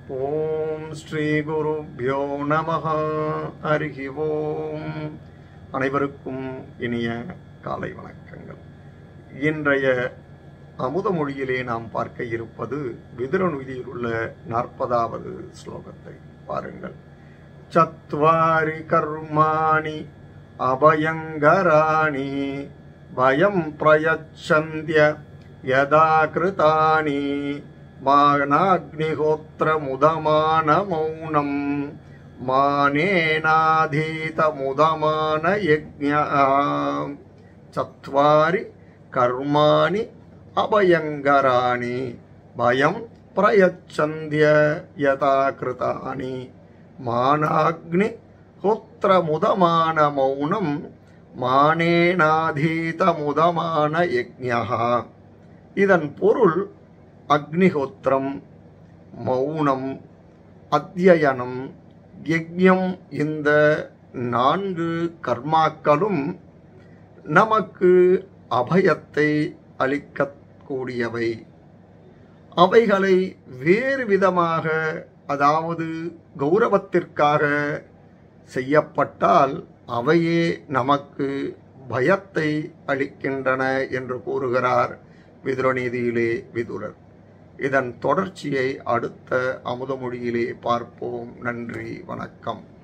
ஓம் ஸ்ரீ குருப்யோ நமஹ. ஹரிஹி ஓம். அனைவருக்கும் இனிய காலை வணக்கங்கள். இன்றைய அமுதமொழியிலே நாம் பார்க்க இருப்பது விதுரனுதியில் உள்ள 40வது ஸ்லோகத்தை பாருங்கள். சத்வாரி கர்மாணி அபயங்கராணி பயம் பிரயச்சந்திய யதா கிருதானி மானாக்னிஹோத்ர முதமான மௌனம் மானேனாதீத முதமான யஜ்ஞா. சத்வாரி கர்மாணி அபயங்கராணி பயம் பிரயச்சந்திய யதா கிருதானி மானாக்னி ஹோத்ர முதமான மௌனம் மானேனாதீத முதமான யஜ்ஞா. இதன் பொருள் அக்னிஹோத்திரம், மௌனம், அத்தியனம், யஜ்ஞம், இந்த 4 கர்மாக்களும் நமக்கு அபயத்தை அளிக்கக்கூடியவை. அவைகளை வேறு விதமாக, அதாவது கௌரவத்திற்காக செய்யப்பட்டால் அவையே நமக்கு பயத்தை அளிக்கின்றன என்று கூறுகிறார் விதுரநீதியிலே விதுரர். இதன் தொடர்ச்சியை அடுத்த அமுதமொழியிலே பார்ப்போம். நன்றி, வணக்கம்.